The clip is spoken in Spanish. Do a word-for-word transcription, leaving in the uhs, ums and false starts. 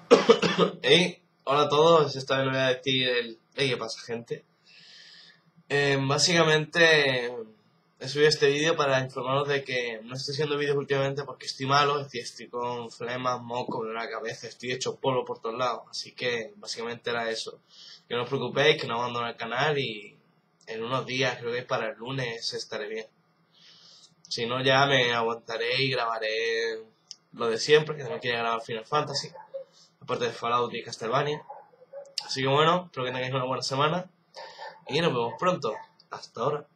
Hey, hola a todos, esta vez no voy a decir el hey, ¿qué pasa, gente? Eh, básicamente he subido este vídeo para informaros de que no estoy haciendo vídeos últimamente porque estoy malo, es decir, estoy con flemas, moco en la cabeza, estoy hecho polvo por todos lados, así que básicamente era eso. Que no os preocupéis, que no abandono el canal y en unos días, creo que es para el lunes, estaré bien. Si no, ya me aguantaré y grabaré lo de siempre, que también quiero grabar Final Fantasy, aparte de Fallout y Castlevania. Así que bueno, espero que tengáis una buena semana y nos vemos pronto. Hasta ahora.